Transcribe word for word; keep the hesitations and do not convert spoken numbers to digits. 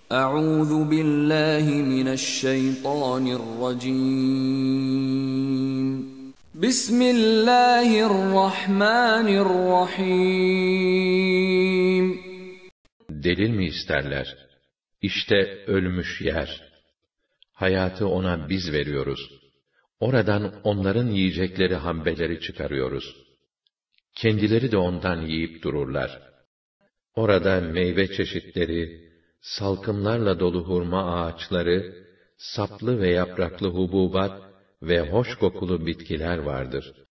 أعوذ بالله من الشيطان الرجيم بسم الله الرحمن الرحيم Delil mi isterler? İşte ölmüş yer. Hayatı ona biz veriyoruz. Oradan onların yiyecekleri habbeleri çıkarıyoruz. Kendileri de ondan yiyip dururlar. Orada meyve çeşitleri, salkımlarla dolu hurma ağaçları, saplı ve yapraklı hububat ve hoş kokulu bitkiler vardır.